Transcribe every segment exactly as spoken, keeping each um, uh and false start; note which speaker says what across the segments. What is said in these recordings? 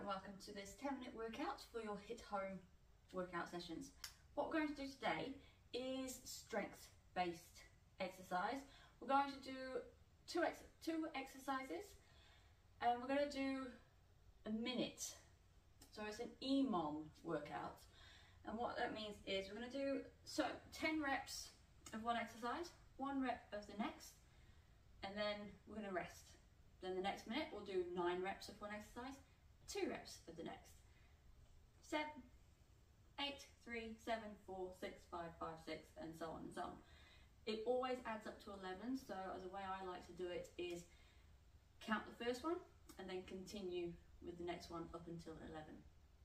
Speaker 1: and welcome to this ten minute workout for your HIIT home workout sessions. What we're going to do today is strength based exercise. We're going to do two, ex two exercises and we're going to do a minute. So it's an E M O M workout, and what that means is we're going to do so ten reps of one exercise, one rep of the next, and then we're going to rest. Then the next minute we'll do nine reps of one exercise, two reps of the next. Seven, eight, three, seven, four, six, five, five, six, and so on and so on. It always adds up to eleven, so the way I like to do it is count the first one and then continue with the next one up until eleven.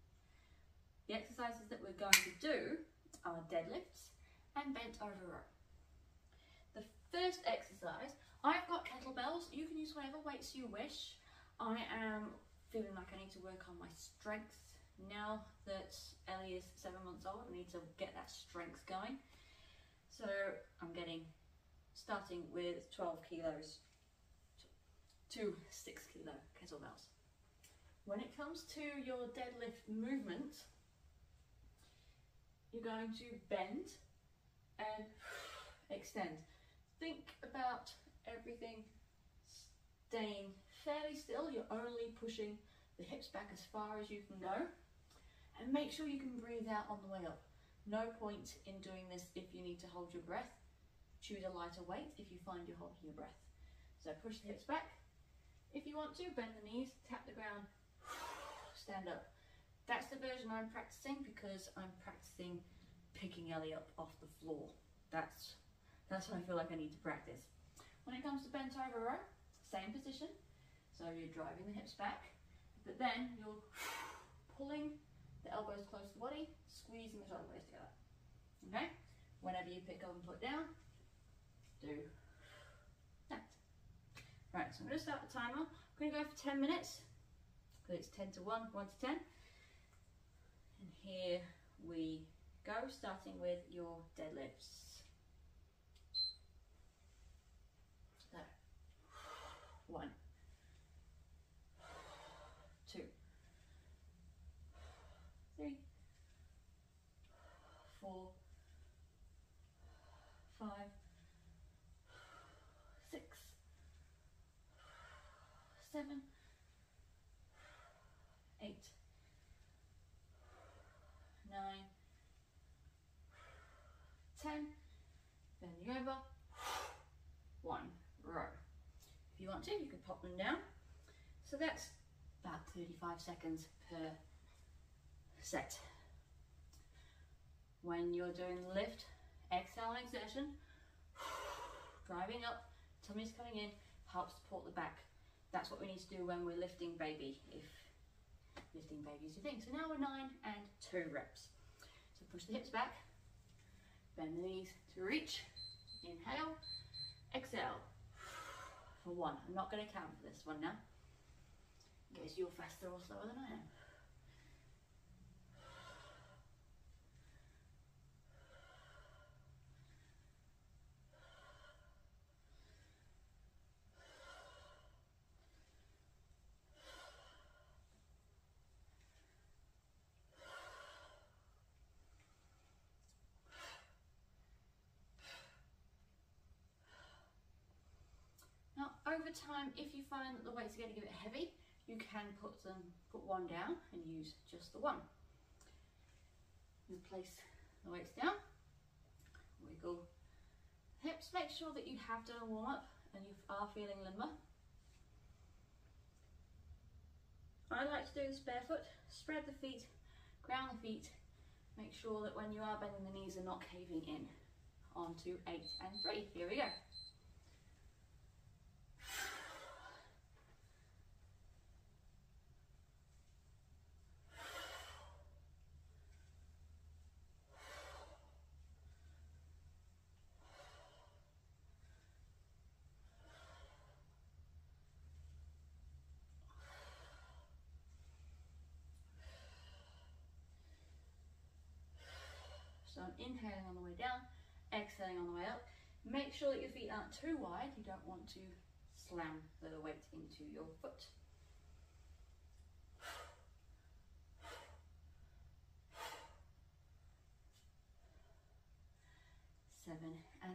Speaker 1: The exercises that we're going to do are deadlifts and bent over row. The first exercise, I've got kettlebells. You can use whatever weights you wish. I am feeling like I need to work on my strength now that Ellie is seven months old. I need to get that strength going. So I'm getting, starting with twelve kilos to six kilo kettlebells. When it comes to your deadlift movement, you're going to bend and extend. Think about everything staying fairly still. You're only pushing the hips back as far as you can go, and make sure you can breathe out on the way up. No point in doing this if you need to hold your breath. Choose a lighter weight if you find you're holding your breath. So push the hips back. If you want to, bend the knees, tap the ground, stand up. That's the version I'm practicing because I'm practicing picking Ellie up off the floor. That's That's what I feel like I need to practice. When it comes to bent over row, same position. So you're driving the hips back, but then you're pulling the elbows close to the body, squeezing the shoulder blades together. Okay? Whenever you pick up and put down, do that. Right, so I'm going to start the timer. I'm going to go for ten minutes, because it's ten to one, one to ten. And here we go, starting with your deadlifts. So, one, two, three, four, five, six, seven, eight, nine, ten, bending over, one row. If you want to, you can pop them down. So that's about thirty-five seconds per set. When you're doing the lift, exhale and exertion, driving up, tummy's coming in, help support the back. That's what we need to do when we're lifting baby, if lifting baby is your thing. So now we're nine and two reps. So push the hips back, bend the knees to reach, inhale, exhale for one. I'm not going to count for this one now, in case you're faster or slower than I am. Over time, if you find that the weights are getting a bit heavy, you can put them, put one down and use just the one. And place the weights down, wiggle hips, make sure that you have done a warm up and you are feeling limber. I like to do this barefoot, spread the feet, ground the feet, make sure that when you are bending the knees are not caving in. On to eight and three, here we go. So I'm inhaling on the way down, exhaling on the way up. Make sure that your feet aren't too wide. You don't want to slam the weight into your foot.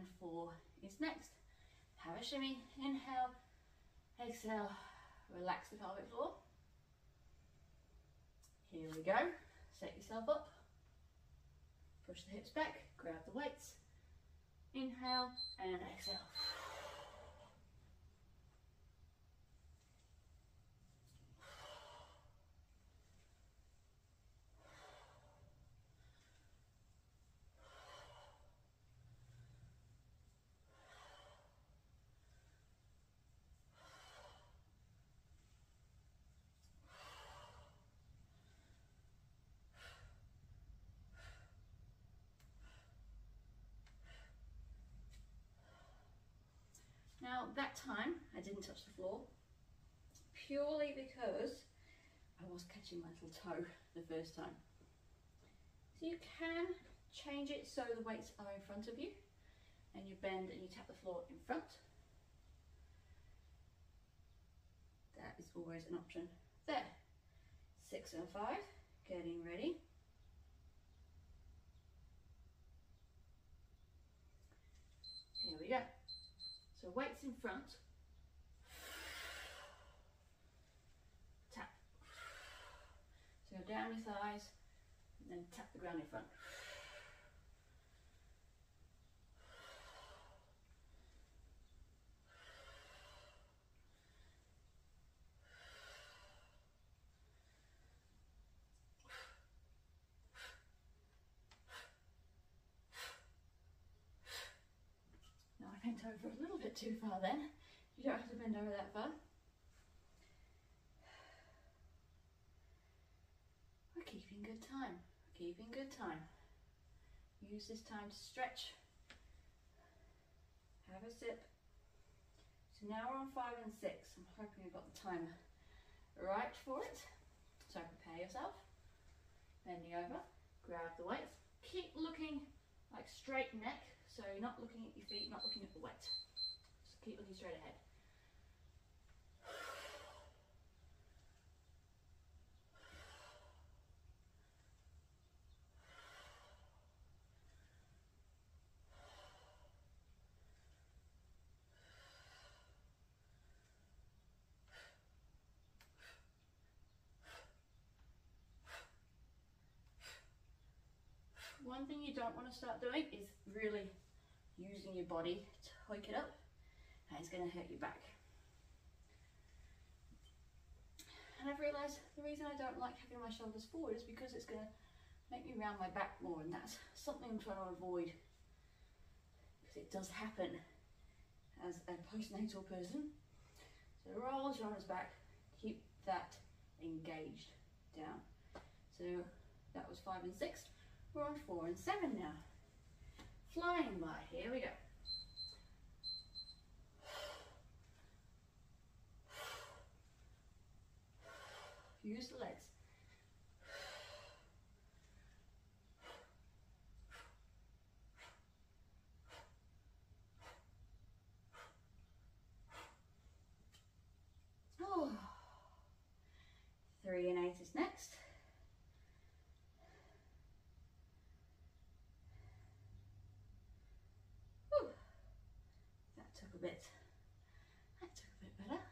Speaker 1: four is next. Have a shimmy, inhale, exhale, relax the pelvic floor. Here we go, set yourself up, push the hips back, grab the weights, inhale and exhale. Now that time I didn't touch the floor purely because I was catching my little toe the first time. So you can change it so the weights are in front of you and you bend and you tap the floor in front. That is always an option there. Six and five, getting ready. Here we go. So weights in front, tap. So go down your thighs and then tap the ground in front. Bent over a little bit too far then. You don't have to bend over that far. We're keeping good time. We're keeping good time. Use this time to stretch. Have a sip. So now we're on five and six. I'm hoping I've got the timer right for it. So prepare yourself. Bending over. Grab the weights. Keep looking like straight neck. So you're not looking at your feet, not looking at the weight. Just keep looking straight ahead. One thing you don't want to start doing is really using your body to hike it up. That is going to hurt your back. And I've realised the reason I don't like having my shoulders forward is because it's going to make me round my back more, and that's something I'm trying to avoid because it does happen as a postnatal person. So roll the shoulders back, keep that engaged down. So that was five and six. We're on four and seven now. Flying by, here we go. Use the legs. Oh. Three and eight is next. A bit. That took a bit better.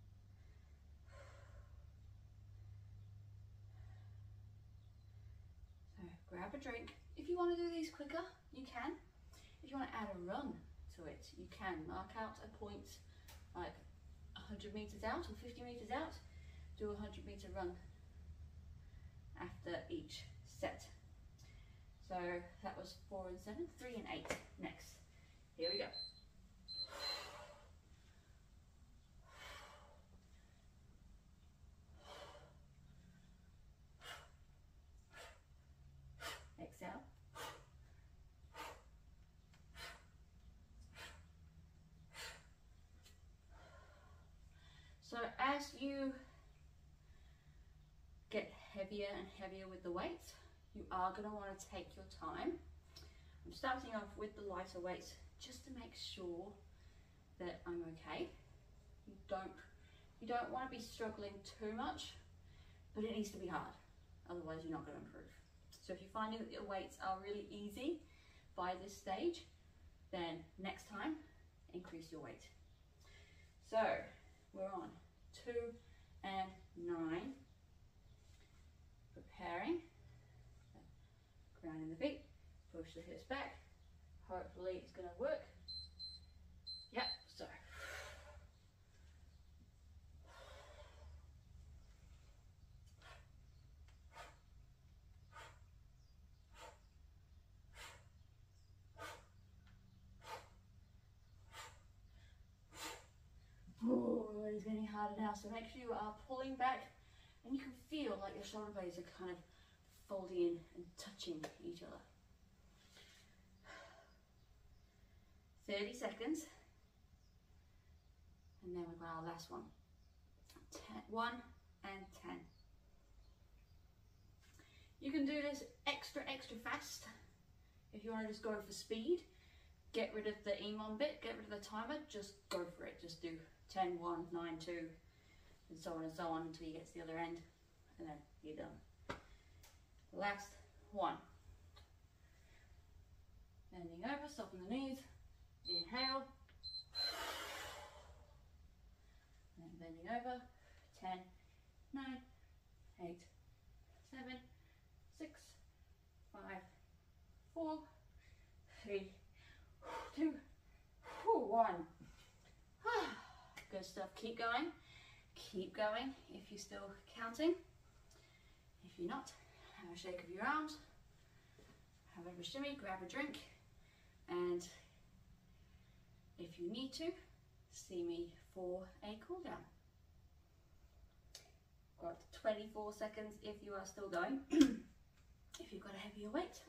Speaker 1: So grab a drink. If you want to do these quicker, you can. If you want to add a run to it, you can. Mark out a point like one hundred meters out or fifty meters out. Do a one hundred meter run after each set. So that was four and seven, three and eight next. Here we go. Exhale. So as you get heavier and heavier with the weights, you are going to want to take your time. I'm starting off with the lighter weights just to make sure that I'm okay. You don't, you don't want to be struggling too much, but it needs to be hard. Otherwise you're not going to improve. So if you're finding that your weights are really easy by this stage, then next time, increase your weight. So we're on two and nine. Preparing, grounding the feet, push the hips back. Hopefully it's going to work. Yep, so. Oh, it's getting harder now, so make sure you are pulling back and you can feel like your shoulder blades are kind of folding in and touching each other. thirty seconds, and then we've got our last one. ten, one and ten. You can do this extra, extra fast. If you want to just go for speed, get rid of the E M O M bit, get rid of the timer, just go for it. Just do ten, one, nine, two, and so on and so on until you get to the other end, and then you're done. Last one. Bending over, soften the knees. Inhale. And then bending over. ten, nine, eight, seven, six, five, four, three, two, one. Good stuff. Keep going. Keep going if you're still counting. If you're not, have a shake of your arms. Have a shimmy, grab a drink, and if you need to, see me for a cool down. Got twenty-four seconds if you are still going, if you've got a heavier weight.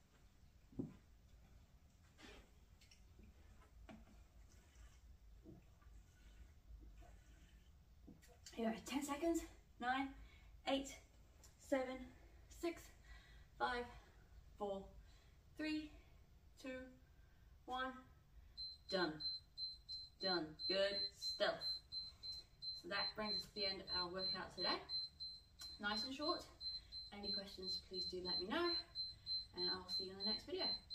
Speaker 1: Here, ten seconds, nine, eight, seven, six, five, four, three, two, one. Done. Done. Good stuff. So that brings us to the end of our workout today. Nice and short. Any questions, please do let me know, and I'll see you in the next video.